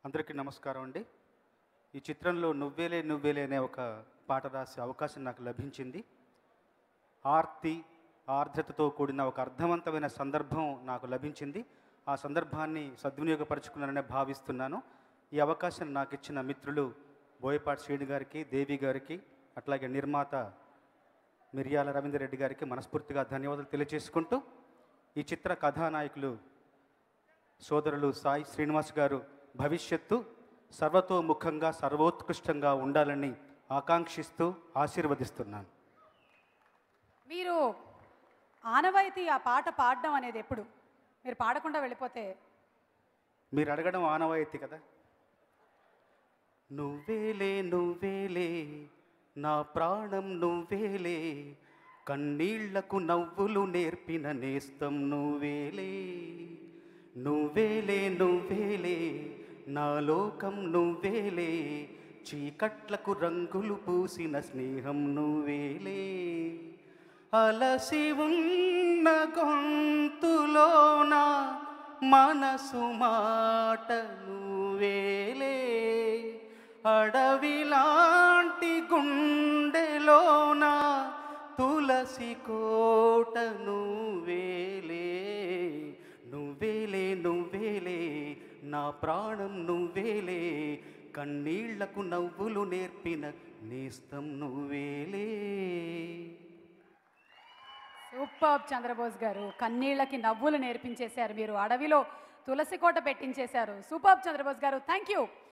అందరికీ నమస్కారం అండి. ఈ చిత్రంలో నువ్వేలే నువ్వేలే అనే ఒక పాట రాసే అవకాశం నాకు లభించింది. ఆర్తి ఆర్ద్రతతో కూడిన ఒక అర్థవంతమైన సందర్భం నాకు లభించింది. ఆ సందర్భాన్ని సద్వినియోగపరుచుకున్నాననే భావిస్తున్నాను. ఈ అవకాశం నాకు ఇచ్చిన మిత్రులు బోయపాటి శ్రీను గారికి, దేవి గారికి, అట్లాగే నిర్మాత మిర్యాల రవీందర్ రెడ్డి గారికి మనస్ఫూర్తిగా ధన్యవాదాలు తెలియజేసుకుంటూ, ఈ చిత్ర కథానాయకులు సోదరులు సాయి శ్రీనివాస్ గారు భవిష్యత్తు సర్వతోముఖంగా సర్వోత్కృష్టంగా ఉండాలని ఆకాంక్షిస్తూ ఆశీర్వదిస్తున్నాను. మీరు ఆనవాయితీ ఆ పాట పాడడం అనేది ఎప్పుడు? మీరు పాడకుండా వెళ్ళిపోతే మీరు అడగడం ఆనవాయితీ కదా. నువ్వేలే నువ్వేలే నా ప్రాణం నువ్వేలే, కన్నీళ్లకు నవ్వులు నేర్పిన నేస్తం నువ్వేలే. నువ్వేలే నువ్వేలే నా లోకం నువ్వేలే, చీకట్లకు రంగులు పూసిన స్నేహం నువ్వేలే. అలసి ఉన్న గొంతులోన మనసు మాట నువ్వేలే, అడవిలాంటి గుండెలోన తులసి కోట నువ్వేలే. నువ్వేలే నువ్వేలే నా ప్రాణం నువ్వేలే, కన్నీళ్లకు నవ్వులు నేర్పిన నేస్తం నువ్వేలే. సూపర్ చంద్రబోస్ గారు, కన్నీళ్ళకి నవ్వులు నేర్పించేశారు. మీరు అడవిలో తులసి కోట పెట్టించేశారు. సూపర్ చంద్రబోస్ గారు, థ్యాంక్ యూ.